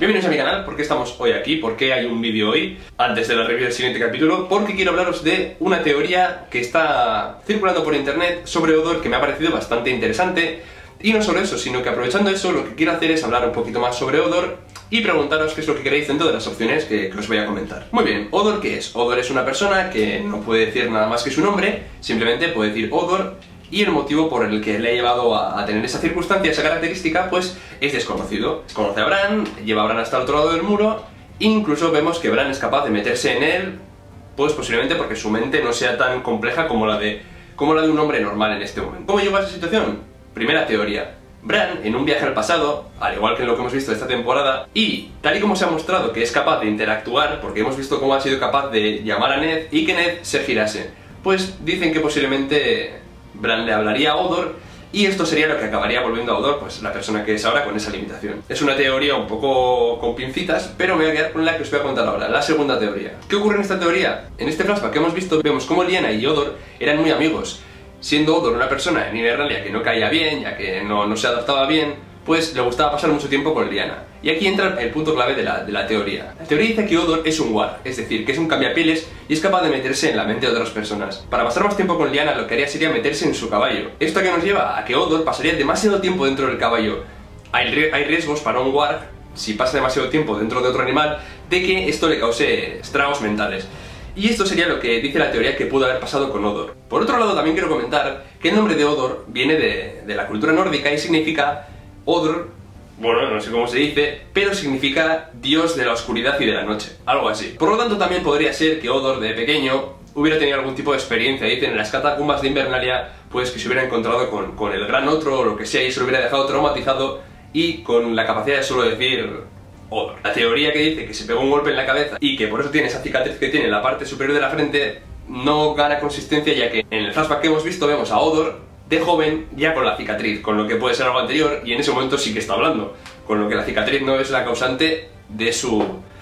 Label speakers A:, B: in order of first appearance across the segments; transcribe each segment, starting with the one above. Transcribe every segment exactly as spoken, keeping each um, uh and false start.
A: Bienvenidos a mi canal. ¿Por qué estamos hoy aquí? ¿Por qué hay un vídeo hoy? Antes de la review del siguiente capítulo, porque quiero hablaros de una teoría que está circulando por internet sobre Odor que me ha parecido bastante interesante. Y no solo eso, sino que aprovechando eso, lo que quiero hacer es hablar un poquito más sobre Odor y preguntaros qué es lo que queréis dentro de las opciones que, que os voy a comentar. Muy bien, Odor, ¿qué es? Odor es una persona que no puede decir nada más que su nombre, simplemente puede decir Odor. Y el motivo por el que le ha llevado a, a tener esa circunstancia, esa característica, pues es desconocido. Conoce a Bran, lleva a Bran hasta el otro lado del muro, e incluso vemos que Bran es capaz de meterse en él, pues posiblemente porque su mente no sea tan compleja como la de, como la de un hombre normal en este momento. ¿Cómo llegó a esa situación? Primera teoría. Bran, en un viaje al pasado, al igual que en lo que hemos visto esta temporada, y tal y como se ha mostrado que es capaz de interactuar, porque hemos visto cómo ha sido capaz de llamar a Ned y que Ned se girase, pues dicen que posiblemente Bran le hablaría a Odor y esto sería lo que acabaría volviendo a Odor, pues la persona que es ahora con esa limitación. Es una teoría un poco con pincitas, pero me voy a quedar con la que os voy a contar ahora, la segunda teoría. ¿Qué ocurre en esta teoría? En este flashback que hemos visto vemos cómo Lyanna y Odor eran muy amigos. Siendo Odor una persona en Invernalia que no caía bien, ya que no, no se adaptaba bien, pues le gustaba pasar mucho tiempo con Lyanna. Y aquí entra el punto clave de la, de la teoría. La teoría dice que Odor es un Warg, es decir, que es un cambiapieles y es capaz de meterse en la mente de otras personas. Para pasar más tiempo con Lyanna lo que haría sería meterse en su caballo. Esto que nos lleva a que Odor pasaría demasiado tiempo dentro del caballo. Hay, hay riesgos para un Warg, si pasa demasiado tiempo dentro de otro animal, de que esto le cause estragos mentales. Y esto sería lo que dice la teoría que pudo haber pasado con Odor. Por otro lado, también quiero comentar que el nombre de Odor viene de, de la cultura nórdica y significa Odor, bueno, no sé cómo se dice, pero significa Dios de la oscuridad y de la noche, algo así. Por lo tanto, también podría ser que Odor, de pequeño, hubiera tenido algún tipo de experiencia, dicen, en las catacumbas de Invernalia, pues que se hubiera encontrado con, con el gran otro o lo que sea y se lo hubiera dejado traumatizado y con la capacidad de solo decir Odor. La teoría que dice que se pegó un golpe en la cabeza y que por eso tiene esa cicatriz que tiene en la parte superior de la frente no gana consistencia, ya que en el flashback que hemos visto vemos a Odor de joven ya con la cicatriz, con lo que puede ser algo anterior, y en ese momento sí que está hablando, con lo que la cicatriz no es la causante de su...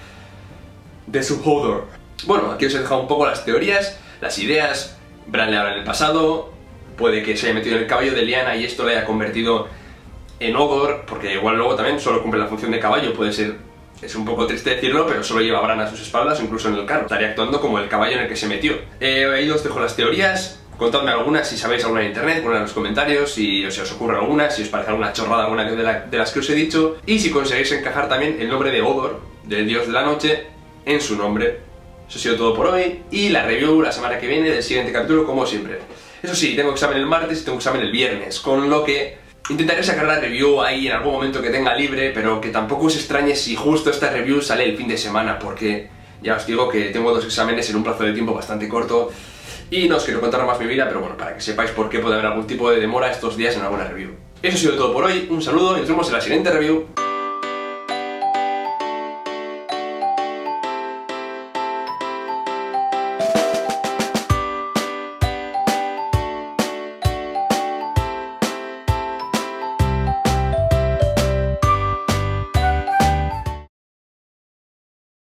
A: de su Odor. Bueno, aquí os he dejado un poco las teorías, las ideas. Bran le habla en el pasado, puede que se haya metido en el caballo de Lyanna y esto le haya convertido en Odor, porque igual luego también solo cumple la función de caballo, puede ser... Es un poco triste decirlo, pero solo lleva a Bran a sus espaldas, incluso en el carro. Estaría actuando como el caballo en el que se metió. Eh, ahí os dejo las teorías. Contadme algunas si sabéis alguna en internet, ponedla en los comentarios, si os ocurre alguna, si os parece alguna chorrada alguna de, la, de las que os he dicho, y si conseguís encajar también el nombre de Odor, del dios de la noche, en su nombre. Eso ha sido todo por hoy, y la review la semana que viene del siguiente capítulo, como siempre. Eso sí, tengo examen el martes y tengo examen el viernes, con lo que intentaré sacar la review ahí en algún momento que tenga libre, pero que tampoco os extrañe si justo esta review sale el fin de semana, porque ya os digo que tengo dos exámenes en un plazo de tiempo bastante corto. Y no os quiero contar más mi vida, pero bueno, para que sepáis por qué puede haber algún tipo de demora estos días en alguna review. Eso ha sido todo por hoy, un saludo y nos vemos en la siguiente review.